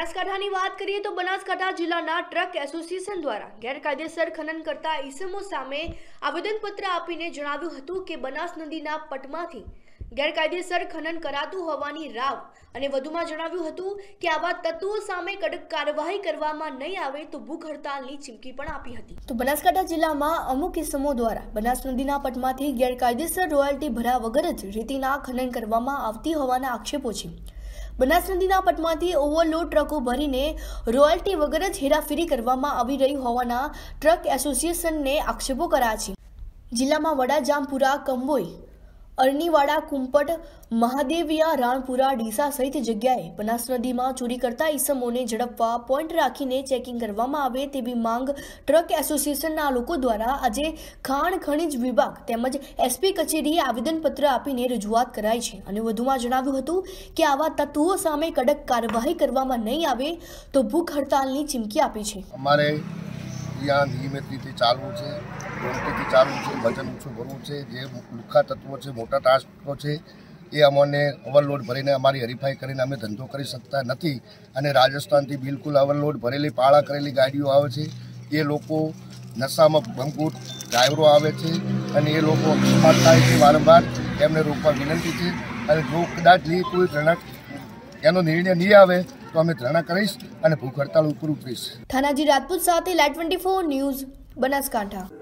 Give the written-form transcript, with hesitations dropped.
બનાસકાંઠાની વાત કરીએ તો બનાસકાંઠા જિલ્લાના ટ્રક એસોસિએશન દ્વારા ગેરકાયદેસર ખનન કરતા ઈસમો સામે આવેદનપત્ર આપીને જણાવ્યું હતું કે બનાસ નદીના પટમાંથી ગેરકાયદેસર ખનન કરાતું હોવાની રાવ અને વધુમાં જણાવ્યું હતું કે આવા તત્વો સામે કડક કાર્યવાહી કરવામાં નહીં આવે તો ભૂખ હડતાલની ચીમકી પણ આપી હતી। તો બનાસકાંઠા જિલ્લામાં અમુક ઈસમો દ્વારા બનાસ નદીના પટમાંથી ગેરકાયદેસર રોયલ્ટી ભર્યા વગર જ રેતીના ખનન કરવામાં આવતી હોવાના આક્ષેપો છે। બનાસ નદીના પટમાંથી ઓવરલોડ ટ્રકો ભરીને રોયલ્ટી વગર જ હેરાફેરી કરવામાં આવી રહી હોવાના ટ્રક એસોસિએશનને આક્ષેપો કર્યા છે। જિલ્લામાં વડાજામપુરા, કંબોઈ, અરણીવાડા, કુંપટ, મહાદેવિયા, રાણપુરા, ડીસા સહિત જગ્યાએ બનાસ નદીમાં ચોરી કરતા ઈસમોને ઝડપવા પોઈન્ટ રાખીને ચેકિંગ કરવામાં આવે તેવી માંગ ટ્રક એસોસિએશનના લોકો દ્વારા આજે ખાણ ખનિજ વિભાગ તેમજ એસપી કચેરીએ આવેદનપત્ર આપીને રજૂઆત કરાઈ છે અને વધુમાં જણાવ્યું હતું કે આવા તત્વો સામે કડક કાર્યવાહી કરવામાં નહીં આવે તો ભૂખ હડતાલની ચીમકી આપી છે। અમારે यहाँ नियमित रीते चालू है, रोटी चालू है, वजन ऊँचું ભરવું છે। જે લુખ્ખા તત્વો છે, મોટા ટ્રાન્સપોર્ટો છે, એ અમને ઓવરલોડ ભરીને અમારી હરીફાઈ કરીને અમે ધંધો કરી શકતા નથી અને રાજસ્થાનથી બિલકુલ ઓવરલોડ ભરેલી પાળા કરેલી ગાડીઓ આવે છે। એ લોકો નશામાં ભંગૂર ડ્રાઈવરો આવે છે અને એ લોકો અકસ્માત થાય છે વારંવાર। એમને રોકવા વિનંતી છે અને જો કદાચ કોઈ એનો નિર્ણય નહીં આવે તો અમે ધરણા કરીશ અને ભૂખ હડતાલ ઉપર ઉતરીશ। થાનાજી રાજપૂત સાથે લાઈટ 24 ન્યૂઝ, બનાસકાંઠા।